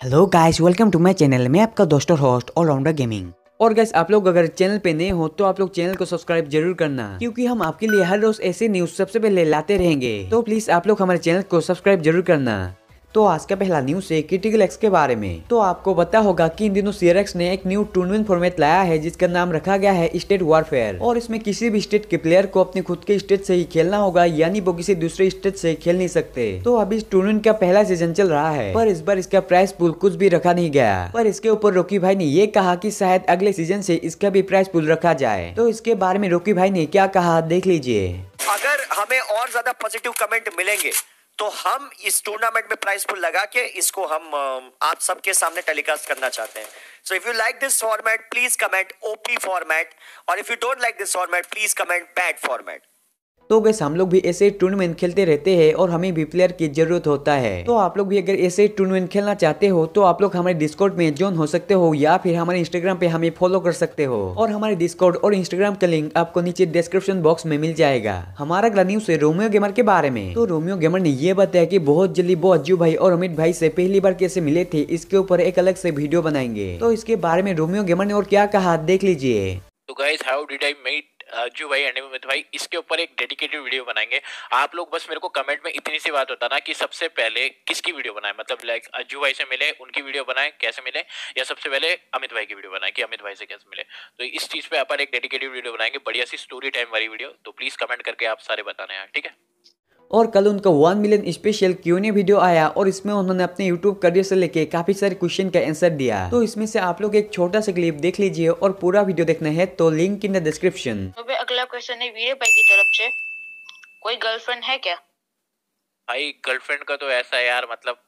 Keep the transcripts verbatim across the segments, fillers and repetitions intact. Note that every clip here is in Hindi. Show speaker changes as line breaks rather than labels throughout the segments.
Hello guys, welcome to my channel. मैं आपका दोस्त और होस्ट ऑलराउंडर गेमिंग। और गाइस, आप लोग अगर चैनल पे नए हो तो आप लोग चैनल को सब्सक्राइब जरूर करना, क्योंकि हम आपके लिए हर रोज ऐसे न्यूज सबसे पहले लाते रहेंगे। तो प्लीज आप लोग हमारे चैनल को सब्सक्राइब जरूर करना। तो आज का पहला न्यूज है क्रिटिकल एक्स के बारे में। तो आपको पता होगा कि इन दिनों सी आर एक्स ने एक न्यू टूर्नामेंट फॉर्मेट लाया है जिसका नाम रखा गया है स्टेट वॉरफेयर। और इसमें किसी भी स्टेट के प्लेयर को अपने खुद के स्टेट से ही खेलना होगा, यानी वो किसी दूसरे स्टेट से खेल नहीं सकते। तो अभी इस टूर्नामेंट का पहला सीजन चल रहा है, पर इस बार इसका प्राइस पूल कुछ भी रखा नहीं गया। पर इसके ऊपर रॉकी भाई ने ये कहा कि शायद अगले सीजन से इसका भी प्राइस पूल रखा जाए। तो इसके बारे में रॉकी भाई ने क्या कहा, देख लीजिए।
अगर हमें और ज्यादा पॉजिटिव कमेंट मिलेंगे तो हम इस टूर्नामेंट में प्राइस पुल लगा के इसको हम आप सबके सामने टेलीकास्ट करना चाहते हैं। So if you like this format please comment OP format, और if you don't like this format please comment bad format.
तो गैस, हम लोग भी ऐसे टूर्नामेंट खेलते रहते हैं और हमें भी प्लेयर की जरूरत होता है। तो आप लोग भी अगर ऐसे टूर्नामेंट खेलना चाहते हो तो आप लोग हमारे डिस्कॉर्ड में ज्वाइन हो सकते हो, या फिर हमारे इंस्टाग्राम पे हमें फॉलो कर सकते हो। और हमारे डिस्कॉर्ड और इंस्टाग्राम का लिंक आपको नीचे डिस्क्रिप्शन बॉक्स में मिल जाएगा। हमारा अगला न्यूज है रोमियो गेमर के बारे में। तो रोमियो गेमर ने ये बताया कि बहुत जल्दी वो अज्जू भाई और अमित भाई से पहली बार कैसे मिले थे, इसके ऊपर एक अलग से वीडियो बनाएंगे। तो इसके बारे में रोमियो गेमर ने और क्या कहा, देख लीजिए।
तो guys, how did I meet Ajju भाई एंड अमित भाई, इसके ऊपर एक डेडिकेटेड वीडियो बनाएंगे। आप लोग बस मेरे को कमेंट में इतनी सी बात बताना कि सबसे पहले किसकी वीडियो बनाए, मतलब लाइक अज्जू भाई से मिले उनकी वीडियो बनाए कैसे मिले, या सबसे पहले अमित भाई की वीडियो बनाए कि अमित भाई से कैसे मिले। तो इस चीज पे अपन एक डेडिकेटेड वीडियो बनाएंगे, बढ़िया सी स्टोरी टाइम वाली वीडियो। तो प्लीज कमेंट करके आप सारे बताना यार, ठीक है।
और कल उनका one million special Q and A video आया और इसमें उन्होंने अपने यूट्यूब करियर से लेके काफी सारे क्वेश्चन का आंसर दिया। तो इसमें से आप लोग एक छोटा सा क्लिप देख लीजिए, और पूरा वीडियो देखना है तो लिंक इन द डिस्क्रिप्शन।
तो अगला क्वेश्चन है वीरे भाई की तरफ से, कोई गर्लफ्रेंड है क्या?
भाई गर्लफ्रेंड का तो ऐसा है यार, मतलब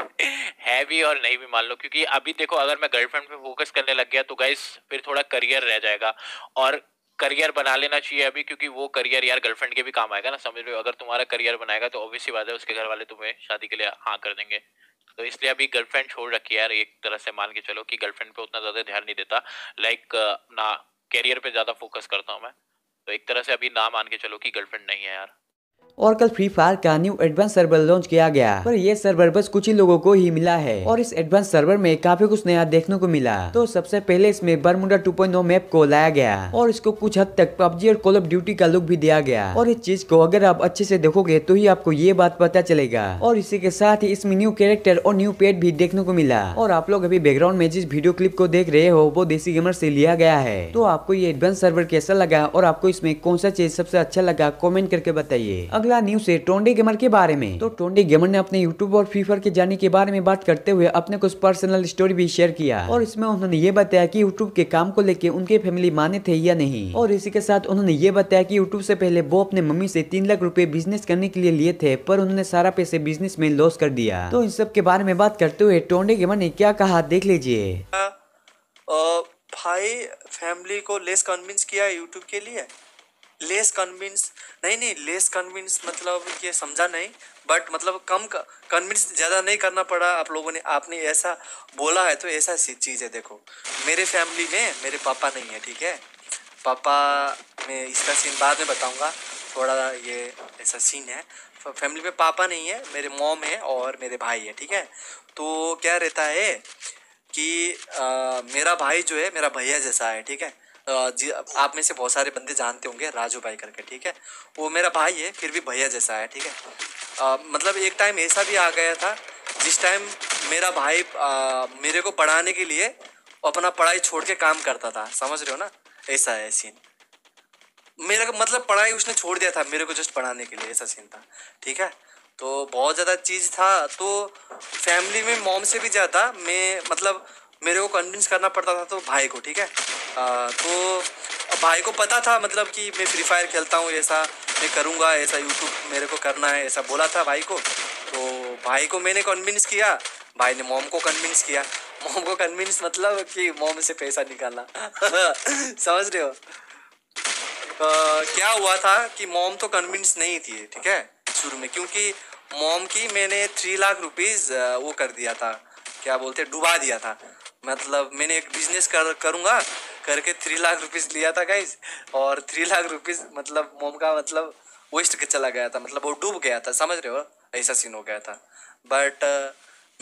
है भी और नहीं भी मान लो, क्योंकि अभी देखो अगर मैं गर्लफ्रेंड पे फोकस करने लग गया तो गाइस फिर थोड़ा करियर रह जाएगा, और करियर बना लेना चाहिए अभी, क्योंकि वो करियर यार गर्लफ्रेंड के भी काम आएगा ना, समझ रहे हो। अगर तुम्हारा करियर बनाएगा तो ऑब्वियस सी बात है उसके घर वाले तुम्हें शादी के लिए हाँ कर देंगे। तो इसलिए अभी गर्लफ्रेंड छोड़ रखी है यार, एक तरह से मान के चलो कि गर्लफ्रेंड पे उतना ज्यादा ध्यान नहीं देता, लाइक ना करियर पे ज्यादा फोकस करता हूँ मैं। तो एक तरह से अभी ना मान के चलो कि गर्लफ्रेंड नहीं है यार।
और कल फ्री फायर का न्यू एडवांस सर्वर लॉन्च किया गया, पर ये सर्वर बस कुछ ही लोगों को ही मिला है। और इस एडवांस सर्वर में काफी कुछ नया देखने को मिला। तो सबसे पहले इसमें Bermuda two point O map को लाया गया, और इसको कुछ हद तक पबजी और कॉल ऑफ ड्यूटी का लुक भी दिया गया। और इस चीज को अगर आप अच्छे से देखोगे तो ही आपको ये बात पता चलेगा। और इसी के साथ ही इसमें न्यू कैरेक्टर और न्यू पेट भी देखने को मिला। और आप लोग अभी बैकग्राउंड में जिस वीडियो क्लिप को देख रहे हो वो देसी गेमर से लिया गया है। तो आपको ये एडवांस सर्वर कैसा लगा और आपको इसमें कौन सा चीज सबसे अच्छा लगा, कॉमेंट करके बताइए। अगला न्यूज है टोंडे गेमर के बारे में। तो टोंडे गेमर ने अपने यूट्यूब और फ्री फायर के जाने के बारे में बात करते हुए अपने कुछ पर्सनल स्टोरी भी शेयर किया। और इसमें उन्होंने ये बताया कि यूट्यूब के काम को लेके उनके फैमिली माने थे या नहीं। और इसी के साथ उन्होंने ये बताया कि यूट्यूब से पहले वो अपने मम्मी से तीन लाख रुपए बिजनेस करने के लिए लिए थे, पर उन्होंने सारा पैसे बिजनेस में लॉस कर दिया। तो इन सब के बारे में बात करते हुए टोंडे गेमर ने क्या कहा, देख लीजिए।
भाई फैमिली को लेस कन्विंस किया यूट्यूब के लिए। लेस कन्विंस नहीं नहीं लेस कन्विंस मतलब ये समझा नहीं, बट मतलब कम कन्विंस ज़्यादा नहीं करना पड़ा आप लोगों ने। आपने ऐसा बोला है तो ऐसा सी चीज़ है। देखो मेरे फैमिली में मेरे पापा नहीं है, ठीक है। पापा मैं इसका सीन बाद में बताऊंगा, थोड़ा ये ऐसा सीन है। फैमिली में पापा नहीं है, मेरे मॉम है और मेरे भाई है, ठीक है। तो क्या रहता है कि आ, मेरा भाई जो है मेरा भैया जैसा है, ठीक है। जी आप में से बहुत सारे बंदे जानते होंगे राजू भाई करके, ठीक है। वो मेरा भाई है फिर भी भैया जैसा है, ठीक है। आ, मतलब एक टाइम ऐसा भी आ गया था जिस टाइम मेरा भाई आ, मेरे को पढ़ाने के लिए अपना पढ़ाई छोड़ के काम करता था, समझ रहे हो ना। ऐसा है सीन, मेरा मतलब पढ़ाई उसने छोड़ दिया था मेरे को जस्ट पढ़ाने के लिए, ऐसा सीन था, ठीक है। तो बहुत ज़्यादा चीज़ था। तो फैमिली में मॉम से भी ज़्यादा मैं मतलब मेरे को कन्विंस करना पड़ता था तो भाई को, ठीक है। आ, तो भाई को पता था मतलब कि मैं फ्री फायर खेलता हूँ, ऐसा मैं करूँगा, ऐसा यूट्यूब मेरे को करना है, ऐसा बोला था भाई को। तो भाई को मैंने कन्विंस किया, भाई ने मॉम को कन्विंस किया। मॉम को कन्विंस मतलब कि मॉम से पैसा निकालना समझ रहे हो। आ, क्या हुआ था कि मॉम तो कन्विंस नहीं थी, ठीक है, शुरू में, क्योंकि मॉम की मैंने थ्री लाख रुपीज़ वो कर दिया था, क्या बोलते डुबा दिया था। मतलब मैंने एक बिजनेस कर करूँगा करके थ्री लाख रुपीज़ लिया था गाइज, और थ्री लाख रुपीज़ मतलब मॉम का मतलब वेस्ट के चला गया था, मतलब वो डूब गया था, समझ रहे हो, ऐसा सीन हो गया था। बट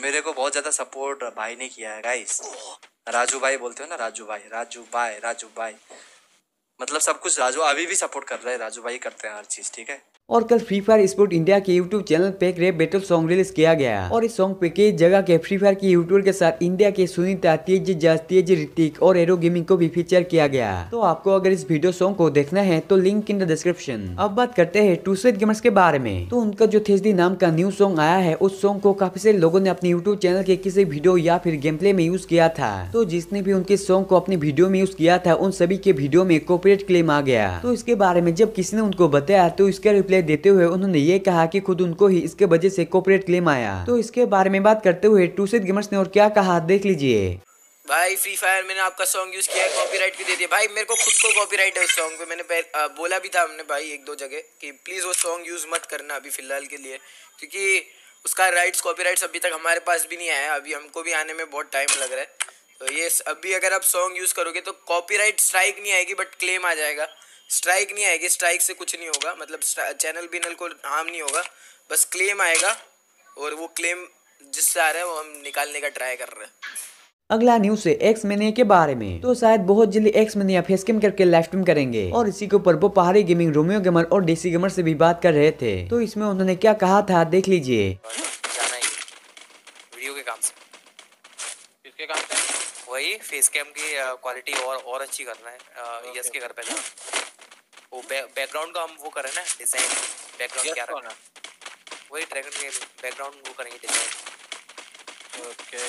मेरे को बहुत ज्यादा सपोर्ट भाई ने किया है गाइस। राजू भाई बोलते हो ना, राजू भाई, राजू भाई, राजू भाई, मतलब सब कुछ राजू अभी भी सपोर्ट कर रहे हैं, राजू भाई करते हैं हर चीज, ठीक है।
और कल फ्री फायर स्पोर्ट इंडिया के यूट्यूब चैनल पे एक रैप बैटल सॉन्ग रिलीज किया गया और इस सॉन्ग पे कई जगह के फ्री फायर के यूट्यूबर के साथ इंडिया के सुनीता, तेज जज, तेज ऋतिक और एरो गेमिंग को भी फीचर किया गया। तो आपको अगर इस वीडियो सॉन्ग को देखना है तो लिंक इन द डिस्क्रिप्शन। अब बात करते हैं टू स्वेट गेमर्स के बारे में। तो उनका जो थेस्डी नाम का न्यू सॉन्ग आया है, उस सॉन्ग को काफी सारे लोगों ने अपने यूट्यूब चैनल के किसी वीडियो या फिर गेम प्ले में यूज किया था। तो जिसने भी उनके सॉन्ग को अपनी वीडियो में यूज किया था, उन सभी के वीडियो में कॉपीराइट क्लेम आ गया। तो इसके बारे में जब किसी ने उनको बताया तो इसका रिप्लाई देते हुए उन्होंने ये कहा कि खुद उनको ही इसके वजह से कॉपीराइट क्लेम आया। तो इसके बारे में बात करते हुए टू स्वेट गेमर्स ने और क्या कहा देख लीजिए।
भाई फ्री फायर मैंने आपका सॉन्ग यूज किया है, कॉपीराइट भी दे दिया भाई। मेरे को खुद को कॉपीराइट है उस सॉन्ग पे। मैंने पहले आ, बोला भी था हमने भाई एक दो जगह कि प्लीज वो सॉन्ग यूज मत करना अभी फिलहाल के लिए, क्योंकि उसका राइट्स कॉपीराइट्स अभी तक हमारे पास भी नहीं आया। अभी हमको भी आने में बहुत टाइम लग रहा है। तो ये अभी अगर आप सॉन्ग यूज करोगे तो कॉपीराइट स्ट्राइक नहीं आएगी बट क्लेम आ जाएगा। स्ट्राइक नहीं आएगी, स्ट्राइक से कुछ नहीं होगा, मतलब चैनल बिनल को हार्म नहीं होगा, बस क्लेम आएगा और वो क्लेम जिससे आ रहा है वो हम निकालने का ट्राई कर रहे हैं।
अगला न्यूज है एक्स मैनिया के बारे में। तो शायद बहुत जल्दी एक्स मैनिया फेस कैम करके लाइव स्ट्रीम करेंगे और इसी के ऊपर वो पहाड़ी गेमिंग, रोमियो गेमर और देसी गेमर से भी बात कर रहे थे। तो इसमें उन्होंने क्या कहा था देख लीजिए।
जाना ही वीडियो के काम से।
किसके काम से?
वही फेस कैम की क्वालिटी और और अच्छी करना है। यस के घर पे जाना, वो बैकग्राउंड का हम वो करें ना डिजाइन, बैकग्राउंड क्या रखना, वही ड्रैगन के बैकग्राउंड वो करेंगे डिजाइन।
ओके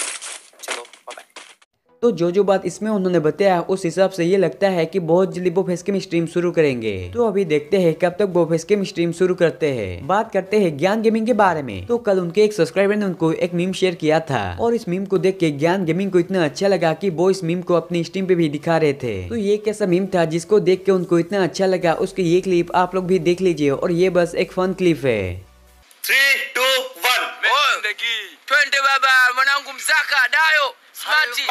चलो बाय।
तो जो जो बात इसमें उन्होंने बताया उस हिसाब से ये लगता है कि बहुत जल्दी वो फेस कैम स्ट्रीम शुरू करेंगे। तो अभी देखते हैं कब तक वो फेस कैम स्ट्रीम शुरू करते हैं। बात करते हैं ज्ञान गेमिंग के बारे में। तो कल उनके एक सब्सक्राइबर ने उनको एक मीम शेयर किया था और इस मीम को देख के ज्ञान गेमिंग को इतना अच्छा लगा कि वो इस मीम को अपनी स्ट्रीम पे भी दिखा रहे थे। तो ये कैसा मीम था जिसको देख के उनको इतना अच्छा लगा, उसकी ये क्लिप आप लोग भी देख लीजिए और ये बस एक फन क्लिप है।
Three two one
Twende baba mwanangu mzaka dayo smart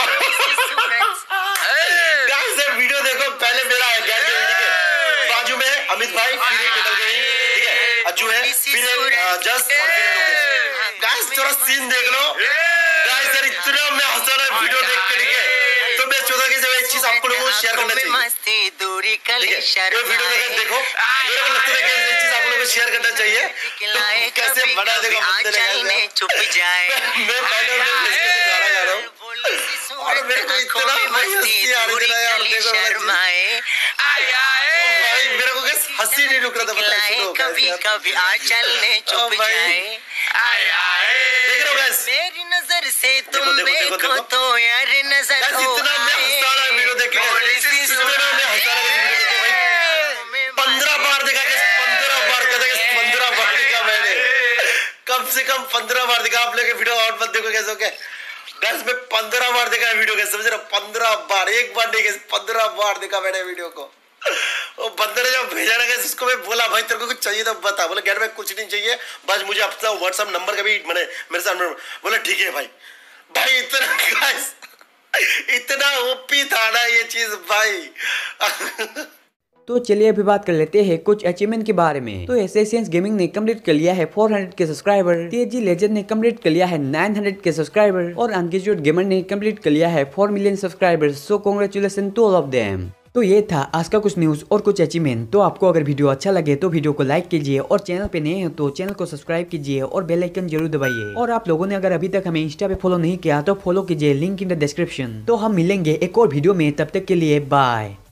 guys ये वीडियो देखो, पहले मेरा है ज्ञान गेमिंग के बाजू में अमित भाई, फिर एक टेकल गेमिंग, ठीक है, अज्जू है, फिर एक जस और फिर लोकेश। गाइस थोड़ा सीन देख लो गाइस, यार इतना मैं हंसा रहा वीडियो देख के, ठीक है। तो मैं चाहता कि एक चीज आपको लोगों को शेयर करना चाहिए, मस्ती दूरी कल शर्म। ये वीडियो देख देखो, मेरे को लगता है कि ये चीज आप लोगों को शेयर करना चाहिए। तो कैसे बना देखो बंदे चुप जाए, मैं पहले उन्हें फेस कैसे गाना गा रहा हूं और मेरे को इतना हंसी आ रही है यार, देखो शर्माए आय आय भाई, मेरे को कैसे हंसी नहीं रुक रहा था। बताइए कभी कभी आ चलने चुप जाए आय आय। देख रहे हो गाइस, मेरी नजर से तुम देखो तो यार नजर गाइस, इतना मैं हंसा रहा वीडियो देख के, इतना मैं हंसा रहा वीडियो देख के भाई। पंद्रह बार देखा गाइस, पंद्रह बार कहता है, पंद्रह बार देखा मैंने, कम से कम पंद्रह बार देखा। आप लोग वीडियो और मत देखो कैसे, ओके गाइस मैं पंद्रह बार देखा वीडियो कैसे, समझ रहे हो, पंद्रह बार, एक बार नहीं कैसे पंद्रह बार देखा मैंने वीडियो को। वो बंदे ने जब भेजा ना गाइस, उसको मैं बोला भाई तेरे को कुछ चाहिए तो बता, बोला गैर में कुछ नहीं चाहिए, बस मुझे अपना व्हाट्सएप नंबर का भी मैंने मेरे साथ, बोला ठीक है भाई। भाई इतना गाइस इतना ओपी था ना ये चीज भाई।
तो चलिए अभी बात कर लेते हैं कुछ अचीवमेंट के बारे में। तो एसेसियंस गेमिंग ने कंप्लीट कर लिया है चार सौ के सब्सक्राइबर, तेजी लेजेंड ने कंप्लीट कर लिया है नौ सौ के सब्सक्राइबर और अनग्रेजुएट गेमर ने कंप्लीट कर लिया है चार million subscriber. So congratulation to all of them. तो ये था आज का कुछ न्यूज और कुछ अचीवमेंट। तो आपको अगर वीडियो अच्छा लगे तो वीडियो को लाइक कीजिए और चैनल पे नए हो तो चैनल को सब्सक्राइब कीजिए और बेल आइकन जरूर दबाइए। और आप लोगों ने अगर अभी तक हमें इंस्टा पे फॉलो नहीं किया तो फॉलो कीजिए, लिंक इन द डिस्क्रिप्शन। तो हम मिलेंगे एक और वीडियो में, तब तक के लिए बाय।